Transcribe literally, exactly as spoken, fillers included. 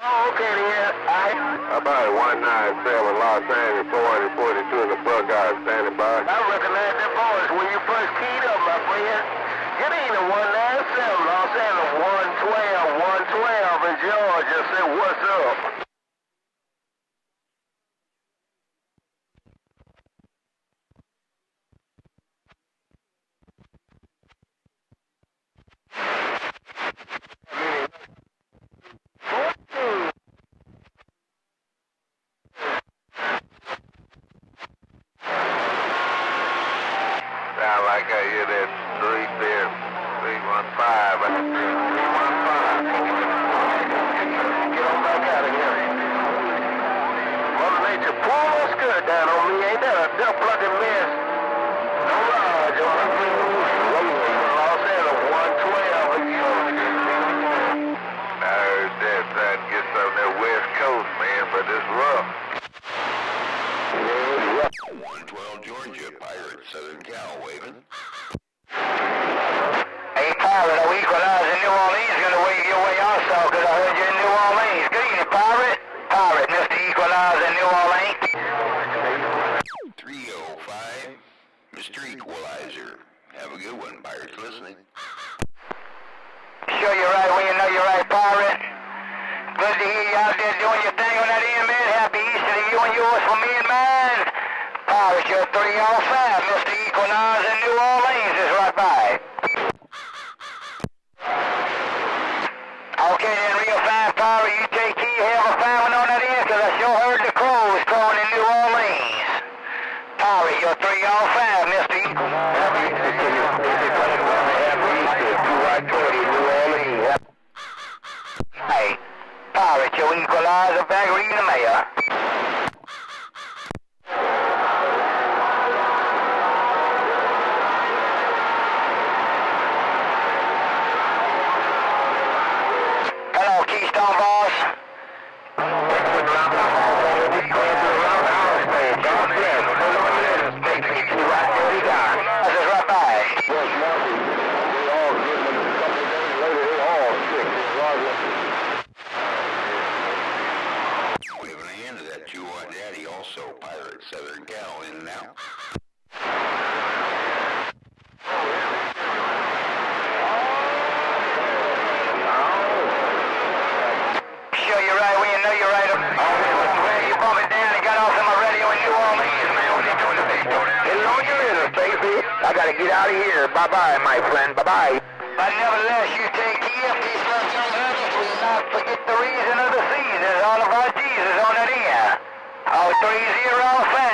Oh, okay, then. I... About one nine seven Los Angeles, four forty-two in the Buckeye, standing by. I recognize that voice when you first keyed up, my friend. Get in the one nine seven Los Angeles, one twelve, one twelve in Georgia. Say, what's up? Sound like I hear that three there, three one five. I think three one five. Get on back out of here. Mother Nature, pull that skirt down on me. Ain't that a dumb plucking mess? No lodge on the Los Angeles, one twelve. I heard that trying to get some of that West Coast, man, but it's rough. one twelve Georgia, Pirate, Southern Cal, waving. Hey, Pirate, are Equalizer in New Orleans going to wave your way also, because I heard you're in New Orleans. Good evening, Pirate. Pirate, Mister Equalizer in New Orleans. three oh five, Mister Equalizer. Have a good one, Pirates listening. Sure you're right when you know you're right, Pirate. Good to hear you out there doing your thing on that end, man. Happy Easter to you and yours from me and mine. Pirate, you're three oh five, Mister Equalizer in New Orleans is right by. Okay then, real fine, Pirate, you take key, have a fine one on that end, because I sure heard the crows crowing in New Orleans. Pirate, you're three oh five, Mister Equalizer. Happy Easter to you. Happy Easter, two white twenty, New Orleans. Hey, Pirate, your Equalizer back reading the mayor. Keystone boss. Waving a hand to that two watt daddy, also Pirate, Southern Cal, in and out. I gotta get out of here. Bye-bye, my friend. Bye-bye. But nevertheless, you take key up these left young others. We not forget the reason of the season. All of our Jesus on that end. Oh, three zero five.